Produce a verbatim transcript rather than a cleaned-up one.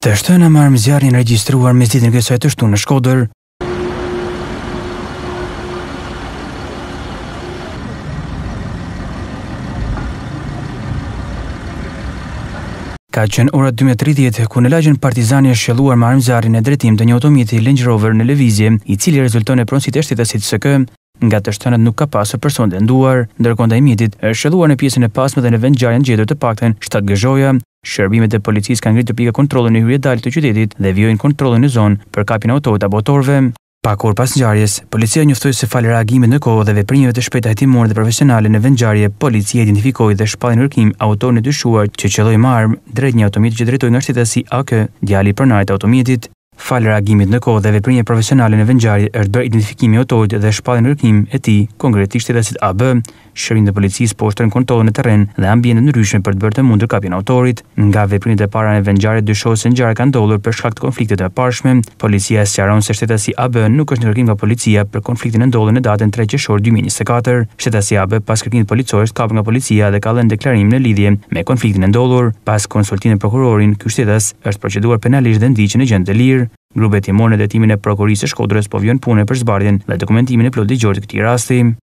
Të shtëna marrëm zjarrin regjistruar mes ditën e kësaj të shtunë në Shkodër. Ka qenë ora dymbëdhjetë e tridhjetë ku në lagjen Partizani është shëlluar me armëzjarrin në drejtim të një automjeti Range Rover në lëvizje, i cili rezulton në pronësitë e shtetasit S K. Nga të shtënat nuk ka pasur person të nduar, ndërkohë ndaj mjetit është shëlluar në pjesën e pasme dhe në vend ngjarje gjetur të paktën shtatë gëzhoja. Shërbimet e policisë kanë ngritur pika kontrollin në hyrje dalë të qytetit dhe vijojnë kontrollin në zonë për kapjen e autove të motorëve. Pak orë pas ngjarjes, policia njoftoi se falë reagimit në kohë dhe veprimeve të shpejta hetimore dhe profesionale në vend ngjarje, policia identifikoi dhe shpalli në kërkim autorin e dyshuar që qelloi me armë drejt një automjeti që drejtoi nga shtetësi A K, djali i pronarit të automjetit. Falë reagimit në kohë dhe veprimeve profesionale në vend ngjarje është bërë identifikimi i autorit dhe shpallja në kërkim e tij, konkretisht shtetasit A B. Shërbimet e policisë po ushtrojnë kontrollin në terren dhe ambiente ndryshme për të bërë të mundur kapjen e autorit. Nga veprimet e para në vend ngjarje dyshohet se ngjarja ka ndodhur për shkak të konfliktit të mëparshme. Policia sqaron se shtetasi A B nuk është në kërkim nga policia për konfliktin e ndodhur në datën tre qershor dy mijë e njëzet e katër. Shtetasi A B pas kërkimit policor është kapur nga policia dhe ka dhënë deklarim në lidhje me konfliktin e ndodhur. Pas konsultimit me prokurorin, ky shtetas është proceduar penalisht dhe ndiqet në gjendje të lirë. Grupe hetimore në drejtimin e prokurisë së Shkodrës po vijnë punë për zbardhjen dhe dokumentimin e plot ligjor të këtij rasti.